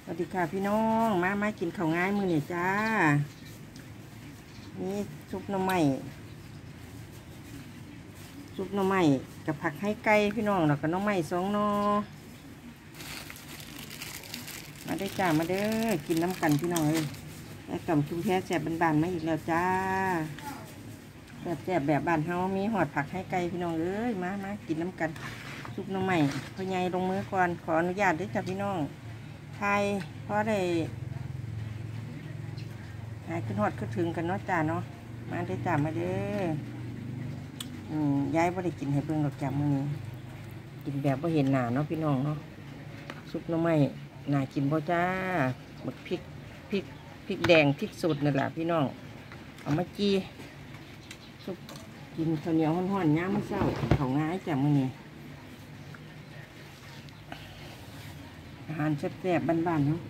สวัสดีค่ะพี่น้องมากินข้าวง่ายมื้อนี่จ้านี่ซุปหน่อไม้กับผักให้ไก่พี่น้องแล้วก็หน่อไม้2 หน่อมาได้จ้ามาเด้อกินน้ำกันพี่น้องเลยแล้วกับชุมแพแซ่บบานๆมาอีกแล้วจ้าแซ่บแบบบ้านเฮามีหอดผักให้ไก่พี่น้องเอ้ยมากินน้ำกันซุปหน่อไม้พ่อใหญ่ลงมือก่อนขออนุญาตด้วยจ้าพี่น้องไทยเพราะได้หายขึ้นหอดขึ้นถึงกันเนาะจ้าเนาะมาได้จ้ามาเด้อย้ายบ่ได้กินให้เบิ่งดอกจ้ามื้อนี้กินแบบบ่เห็นหน้าเนาะพี่น้องเนาะซุปหน่อไม้น่ากินบ่จ้าหมดพริกแดงพริกสดนั่นแหละพี่น้องเอามาจี้ซุปกินข้าวเหนียวร้อนๆยามมื้อเช้าข้าวง่ายจ้ามื้อนี้อาหารแซ่บๆบ้านๆเนาะ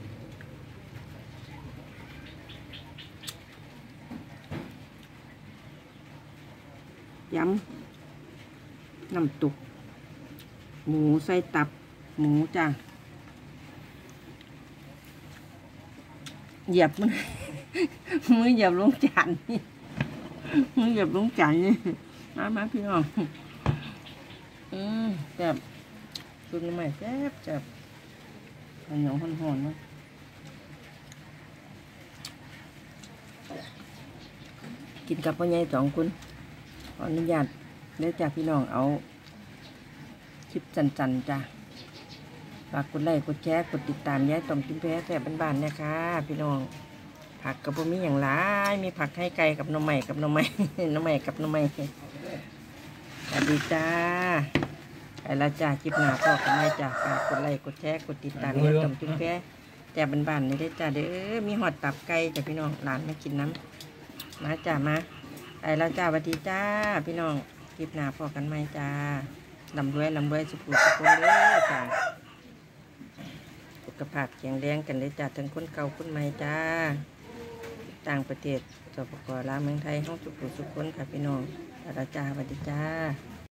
ยำน้ำตุกหมูใส่ตับหมูจ้ะเหยียบมัน มือเหยียบลงจานนี่มือเหยียบลงจานนี่มาพี่น้องแซ่บสุดใหม่แซ่บข้าวเหนียวห่อนๆเนาะกินกับพ่อใหญ่2 คนขออนุญาตได้จากพี่น้องเอาคลิปจันจ้ะฝากกดไลค์กดแชร์กดติดตามย้ายต่อมกินแพ้แซ่บบ้านๆนะคะพี่น้องผักกับพวกมีอย่างไรมีผักให้ไก่กับหน่อไม้หน่อไม้กับหน่อไม้สวัสดีจ้าไปละจ้าคลิปหน้าพ่อกับแม่จ้าฝากกดไลค์กดแชร์กดติดตามย้ายต่อมกินแพ้แซ่บบ้านๆนี่ได้จ้าเด้อมีหอดตับไก่จ้ะพี่น้องหลานมากินน้ำมาจ้ามาไปแล้วจ้าสวัสดีจ้าพี่น้องคลิปหน้าพอกันไหมจ้าลำด้วยสุขุมสุขคนเด้อจ้าสุขภาพแข็งแรงกันเลยจ้าทั้งคนเก่าคนใหม่จ้าต่างประเทศสปป.ลาวเมืองไทยห้องสุขุมสุขคนค่ะพี่น้องไปแล้วจ้าสวัสดีจ้า